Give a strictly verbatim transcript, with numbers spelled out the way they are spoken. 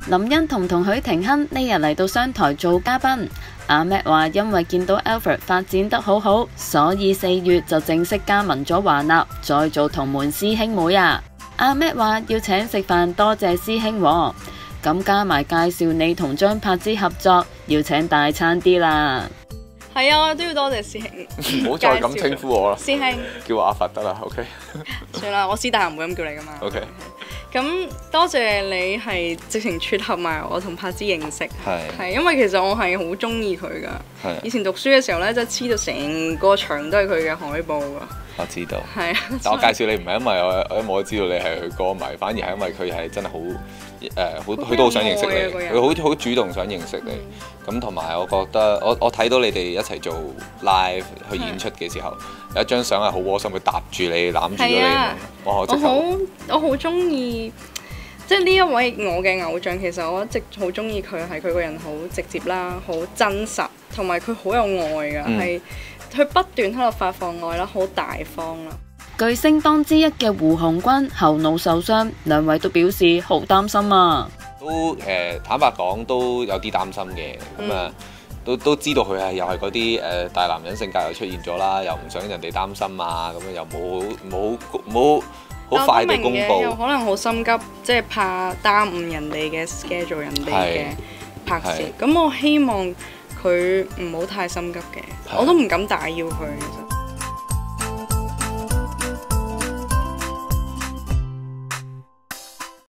林欣彤同許廷鏗呢日嚟到商台做嘉賓。阿 Matt 話因為見到 Alfred 發展得好好，所以四月就正式加盟咗華納，再做同門師兄妹啊。阿 Matt 話要請食飯多謝師兄喎，咁加埋介紹你同張柏芝合作，要請大餐啲啦。 係啊，都要多謝師兄。 唔好再咁稱呼我啦， 師兄叫我阿佛得啦 ，OK。 算啦，我師大唔會咁叫你噶嘛。 OK。 咁多謝你係直情撮合埋我同柏芝認識， 係係因為其實我係好中意佢噶。 係。 以前讀書嘅時候咧，就黐到成個牆都係佢嘅海報噶。 我知道。係啊。 但我介紹你唔係因為我，因為我知道你係佢歌迷，反而係因為佢係真係好誒，好佢都好想認識你，佢好好主動想認識你。咁同埋我覺得，我我睇到你哋一齊做 live 去演出嘅時候，有一張相係好窩心，佢搭住你攬住咗你，哇！我好我好中意，即係呢一位我嘅偶像。其實我一直好中意佢，係佢個人好直接啦，好真實，同埋佢好有愛㗎，係佢、嗯、不斷喺度發放愛啦，好大方啦。 巨星當之一嘅胡鴻鈞後腦受傷，兩位都表示好擔心啊。 都誒、呃、坦白講都有啲擔心嘅，咁啊、嗯、都都知道佢係又係嗰啲誒大男人性格又出現咗啦，又唔想人哋擔心啊，咁樣又冇冇冇好快地公佈， 又可能好心急，即係怕耽誤人哋嘅 schedule 人哋嘅拍攝。咁我希望佢唔好太心急嘅，我都唔敢打擾佢。其實